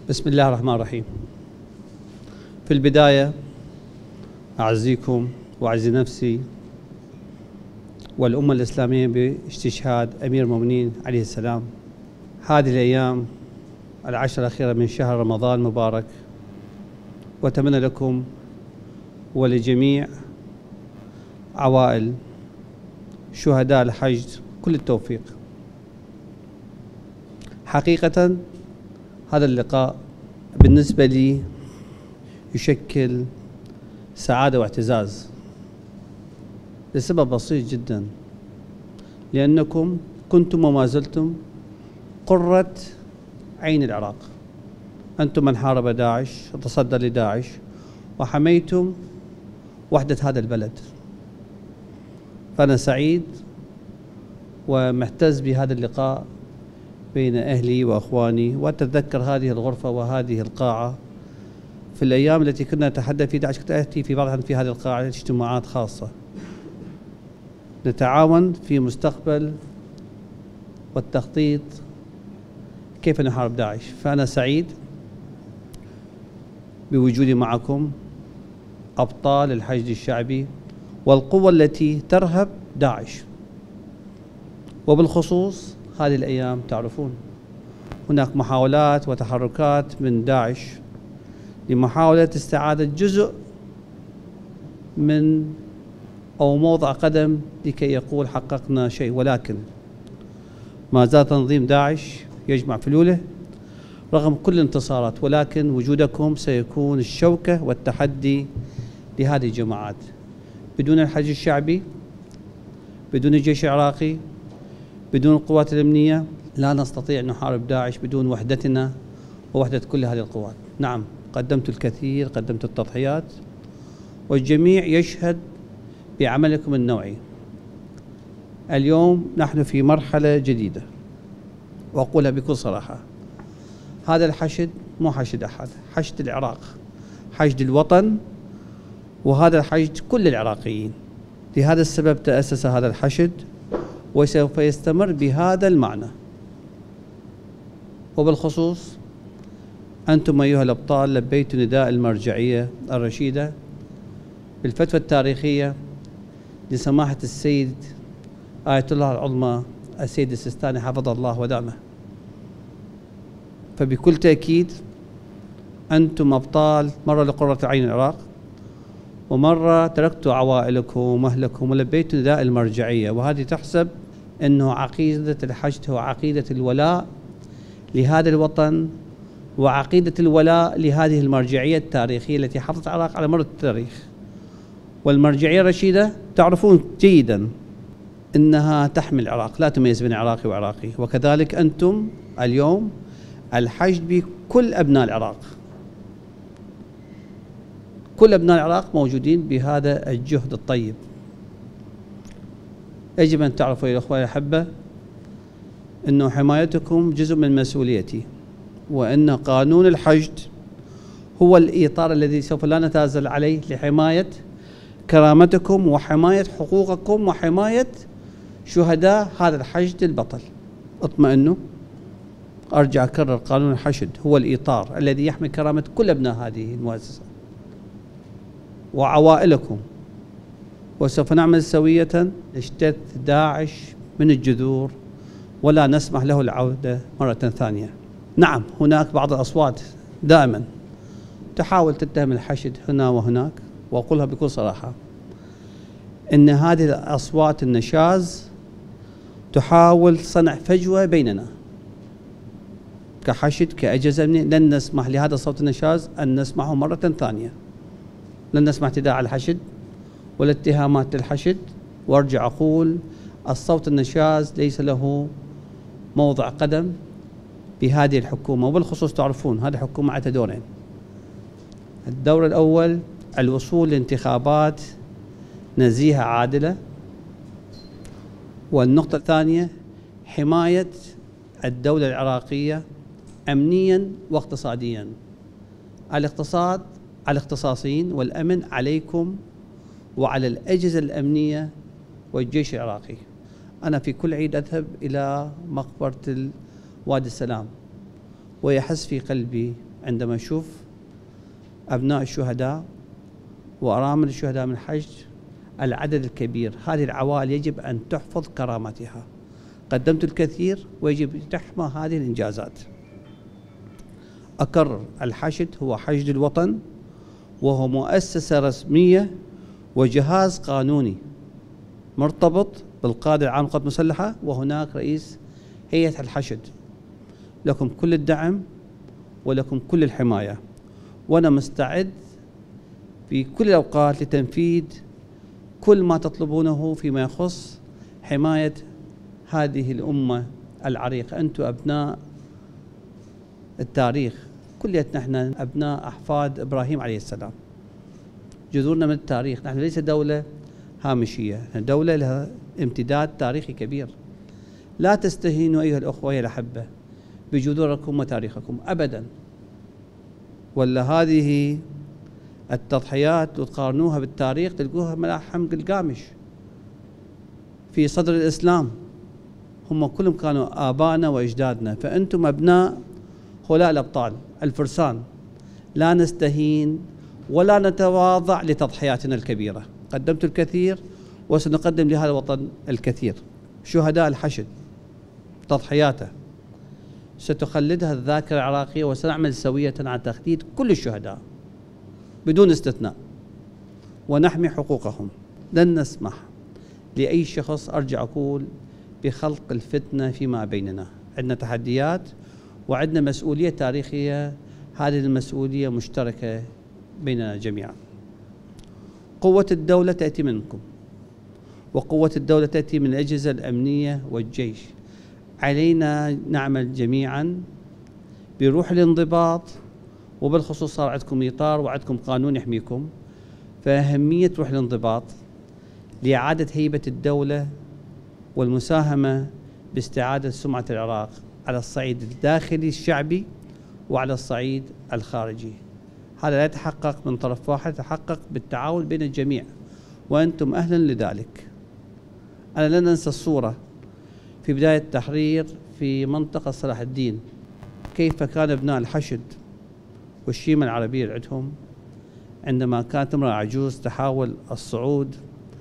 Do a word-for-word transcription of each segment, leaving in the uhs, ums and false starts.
بسم الله الرحمن الرحيم. في البداية أعزيكم وأعزي نفسي والأمة الإسلامية باستشهاد أمير المؤمنين عليه السلام. هذه الأيام العشر الأخيرة من شهر رمضان المبارك، وأتمنى لكم ولجميع عوائل شهداء الحج كل التوفيق. حقيقة هذا اللقاء بالنسبة لي يشكل سعادة واعتزاز لسبب بسيط جدا، لأنكم كنتم وما زلتم قرة عين العراق. أنتم من حارب داعش وتصدى لداعش وحميتم وحدة هذا البلد، فأنا سعيد ومحتز بهذا اللقاء بين أهلي وأخواني، وأتذكر هذه الغرفة وهذه القاعة في الأيام التي كنا نتحدث في داعش. كنت أتي في بعضها في هذه القاعة اجتماعات خاصة نتعاون في مستقبل والتخطيط كيف نحارب داعش. فأنا سعيد بوجودي معكم أبطال الحشد الشعبي والقوة التي ترهب داعش. وبالخصوص هذه الأيام تعرفون هناك محاولات وتحركات من داعش لمحاولة استعادة جزء من أو موضع قدم لكي يقول حققنا شيء، ولكن ما زال تنظيم داعش يجمع فلوله رغم كل الانتصارات، ولكن وجودكم سيكون الشوكة والتحدي لهذه الجماعات. بدون الحشد الشعبي، بدون الجيش العراقي، بدون القوات الأمنية لا نستطيع أن نحارب داعش بدون وحدتنا ووحدة كل هذه القوات. نعم، قدمت الكثير، قدمت التضحيات، والجميع يشهد بعملكم النوعي. اليوم نحن في مرحلة جديدة، وأقولها بكل صراحة، هذا الحشد مو حشد أحد، حشد العراق، حشد الوطن، وهذا الحشد كل العراقيين. لهذا السبب تأسس هذا الحشد وسوف يستمر بهذا المعنى. وبالخصوص أنتم أيها الأبطال لبيتوا نداء المرجعية الرشيدة بالفتوى التاريخية لسماحة السيد آية الله العظمى السيد السيستاني حفظه الله ودعمه. فبكل تأكيد أنتم أبطال، مرة لقرة عين العراق، ومرة تركتوا عوائلكم وأهلكم ولبيتوا نداء المرجعية، وهذه تحسب أنه عقيدة الحشد هو عقيدة الولاء لهذا الوطن وعقيدة الولاء لهذه المرجعية التاريخية التي حفظت العراق على مر التاريخ. والمرجعية الرشيدة تعرفون جيدا أنها تحمي العراق، لا تميز بين عراقي وعراقي، وكذلك أنتم اليوم الحشد بكل أبناء العراق. كل أبناء العراق موجودين بهذا الجهد الطيب. يجب أن تعرفوا يا أخواني الأحبة أنه حمايتكم جزء من مسؤوليتي، وأن قانون الحشد هو الإطار الذي سوف لا نتنازل عليه لحماية كرامتكم وحماية حقوقكم وحماية شهداء هذا الحشد البطل. اطمئنوا، أرجع أكرر، قانون الحشد هو الإطار الذي يحمي كرامة كل أبناء هذه المؤسسة وعوائلكم، وسوف نعمل سوية لشتت داعش من الجذور ولا نسمح له العودة مرة ثانية. نعم، هناك بعض الأصوات دائما تحاول تتهم الحشد هنا وهناك، وأقولها بكل صراحة إن هذه الأصوات النشاز تحاول صنع فجوة بيننا كحشد كأجهزة أمنية. لن نسمح لهذا الصوت النشاز أن نسمعه مرة ثانية. لن نسمع اعتداء على الحشد ولا اتهامات للحشد. وارجع أقول الصوت النشاز ليس له موضع قدم بهذه الحكومة. وبالخصوص تعرفون هذه الحكومة على دورين: الدور الأول الوصول لانتخابات نزيهة عادلة، والنقطة الثانية حماية الدولة العراقية أمنيا واقتصاديا. الاقتصاد على الاختصاصيين، والأمن عليكم وعلى الأجهزة الأمنية والجيش العراقي. أنا في كل عيد أذهب إلى مقبرة وادي السلام ويحس في قلبي عندما أشوف أبناء الشهداء وأرامل الشهداء من الحج، العدد الكبير، هذه العوائل يجب أن تحفظ كرامتها. قدمت الكثير ويجب تحمى هذه الإنجازات. أكرر، الحشد هو حشد الوطن، وهو مؤسسة رسمية وجهاز قانوني مرتبط بالقائد العام للقوات المسلحة، وهناك رئيس هيئة الحشد. لكم كل الدعم ولكم كل الحماية، وأنا مستعد في كل الأوقات لتنفيذ كل ما تطلبونه فيما يخص حماية هذه الأمة العريقة. أنتم أبناء التاريخ، كليتنا نحن أبناء أحفاد إبراهيم عليه السلام، جذورنا من التاريخ. نحن ليس دولة هامشية، نحن دولة لها امتداد تاريخي كبير. لا تستهينوا أيها الأخوة يا الأحبة بجذوركم وتاريخكم أبدا، ولا هذه التضحيات وتقارنوها بالتاريخ تلقوها ملاحم قلقامش في صدر الإسلام. هم كلهم كانوا آبائنا وأجدادنا، فأنتم أبناء هؤلاء الأبطال الفرسان. لا نستهين ولا نتواضع لتضحياتنا الكبيرة. قدمت الكثير وسنقدم لهذا الوطن الكثير. شهداء الحشد تضحياته ستخلدها الذاكرة العراقية، وسنعمل سوية على تخليد كل الشهداء بدون استثناء ونحمي حقوقهم. لن نسمح لأي شخص، أرجع أقول، بخلق الفتنة فيما بيننا. عندنا تحديات وعندنا مسؤولية تاريخية، هذه المسؤولية مشتركة بيننا جميعا. قوة الدولة تأتي منكم، وقوة الدولة تأتي من الأجهزة الأمنية والجيش. علينا نعمل جميعا بروح الانضباط، وبالخصوص صار عندكم إطار وعندكم قانون يحميكم، فأهمية روح الانضباط لإعادة هيبة الدولة والمساهمة باستعادة سمعة العراق على الصعيد الداخلي الشعبي وعلى الصعيد الخارجي. هذا لا يتحقق من طرف واحد، يتحقق بالتعاون بين الجميع، وأنتم أهلا لذلك. أنا لن أنسى الصورة في بداية التحرير في منطقة صلاح الدين، كيف كان أبناء الحشد والشيمة العربية عندهم عندما كانت امرأة عجوز تحاول الصعود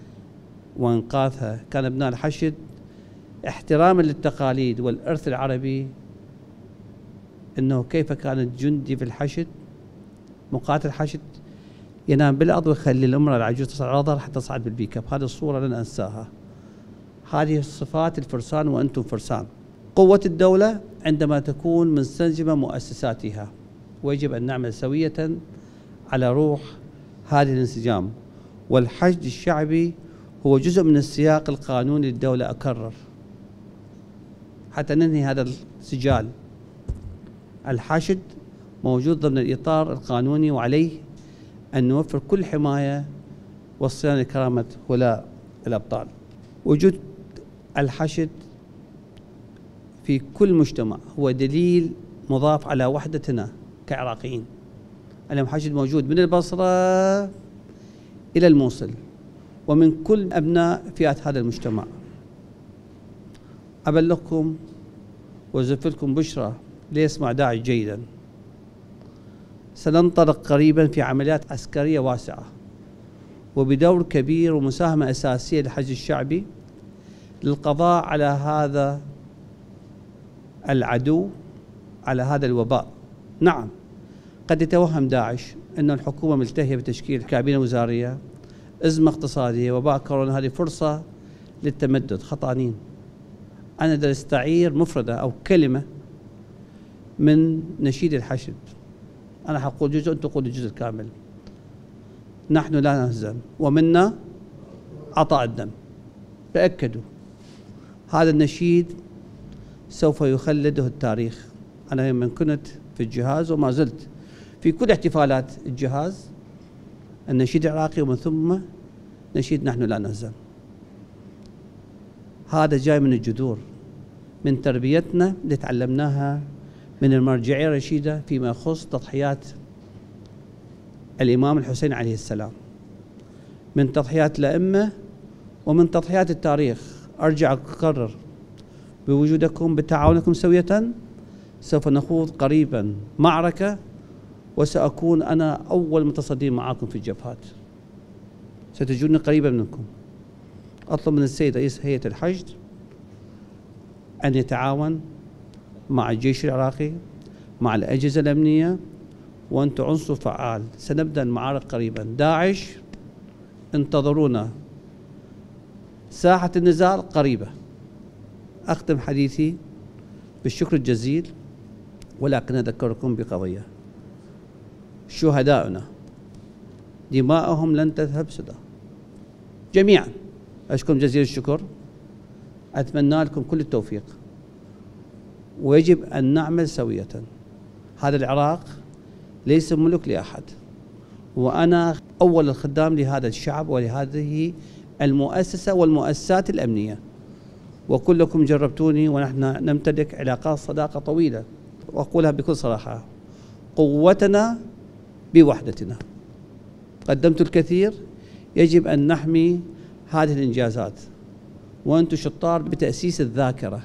وإنقاذها. كان أبناء الحشد احتراما للتقاليد والإرث العربي، أنه كيف كان الجندي في الحشد مقاتل الحشد ينام بالأرض ويخلي الامرأة العجوز تصعد على ظهر حتى تصعد بالبيك اب. هذه الصورة لن أنساها. هذه صفات الفرسان وأنتم فرسان. قوة الدولة عندما تكون منسجمة مؤسساتها، ويجب أن نعمل سوية على روح هذه الانسجام. والحشد الشعبي هو جزء من السياق القانوني للدولة. أكرر حتى ننهي هذا السجال، الحشد موجود ضمن الإطار القانوني، وعليه أن نوفر كل حماية والصيانة لكرامة هؤلاء الأبطال. وجود الحشد في كل مجتمع هو دليل مضاف على وحدتنا كعراقيين. الحشد موجود من البصرة إلى الموصل، ومن كل أبناء فئات هذا المجتمع. أبلغكم وأزف لكم بشرى ليسمع داعي جيدا، سننطلق قريبا في عمليات عسكرية واسعة وبدور كبير ومساهمة أساسية للحشد الشعبي للقضاء على هذا العدو، على هذا الوباء. نعم، قد يتوهم داعش أن الحكومة ملتهية بتشكيل كابينة وزارية، أزمة اقتصادية، وباء كورونا هذه فرصة للتمدد. خطأنين. أنا دا استعير مفردة أو كلمة من نشيد الحشد. أنا حقول جزء، أنت تقول الجزء الكامل. نحن لا نهزم، ومنا عطاء الدم. تأكدوا هذا النشيد سوف يخلده التاريخ. أنا من كنت في الجهاز وما زلت في كل احتفالات الجهاز، النشيد العراقي ومن ثم نشيد نحن لا نهزم. هذا جاي من الجذور، من تربيتنا اللي تعلمناها من المرجعية الرشيدة فيما يخص تضحيات الإمام الحسين عليه السلام، من تضحيات الأئمة ومن تضحيات التاريخ. أرجع أكرر، بوجودكم بتعاونكم سوية سوف نخوض قريبا معركة وسأكون أنا أول متصدين معاكم في الجبهات، ستجدوني قريبا منكم. أطلب من السيد رئيس هيئة الحشد أن يتعاون مع الجيش العراقي، مع الأجهزة الأمنية، وأنتم عنصر فعال. سنبدأ المعارك قريبا. داعش انتظرونا، ساحة النزال قريبة. أختم حديثي بالشكر الجزيل، ولكن أذكركم بقضية: شهداؤنا دماءهم لن تذهب سدى جميعا. أشكركم جزيل الشكر، أتمنى لكم كل التوفيق، ويجب أن نعمل سوية. هذا العراق ليس ملك لأحد، وأنا أول الخدام لهذا الشعب ولهذه المؤسسة والمؤسسات الأمنية، وكلكم جربتوني، ونحن نمتلك علاقات صداقة طويلة. وأقولها بكل صراحة: قوتنا بوحدتنا. قدمت الكثير، يجب أن نحمي هذه الإنجازات، وأنتم شطار بتأسيس الذاكرة.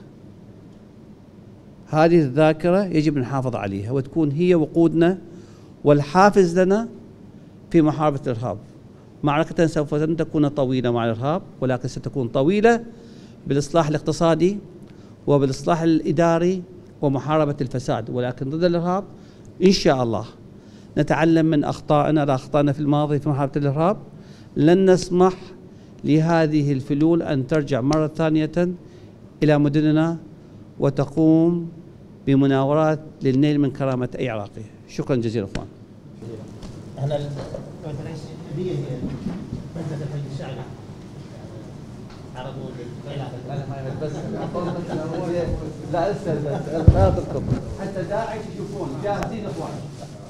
هذه الذاكرة يجب أن نحافظ عليها وتكون هي وقودنا والحافز لنا في محاربة الإرهاب. معركة سوف لن تكون طويلة مع الإرهاب، ولكن ستكون طويلة بالإصلاح الاقتصادي وبالإصلاح الإداري ومحاربة الفساد، ولكن ضد الإرهاب إن شاء الله نتعلم من أخطائنا. لا أخطأنا في الماضي في محاربة الإرهاب، لن نسمح لهذه الفلول أن ترجع مرة ثانية إلى مدننا وتقوم بمناورات للنيل من كرامة أي عراقي. شكرا جزيلا أخوان. احنا السعودية هي مادة الحج الشعبي عرضوا بس لا اسال لا تركض حتى داعش يشوفون جاهزين اخوان.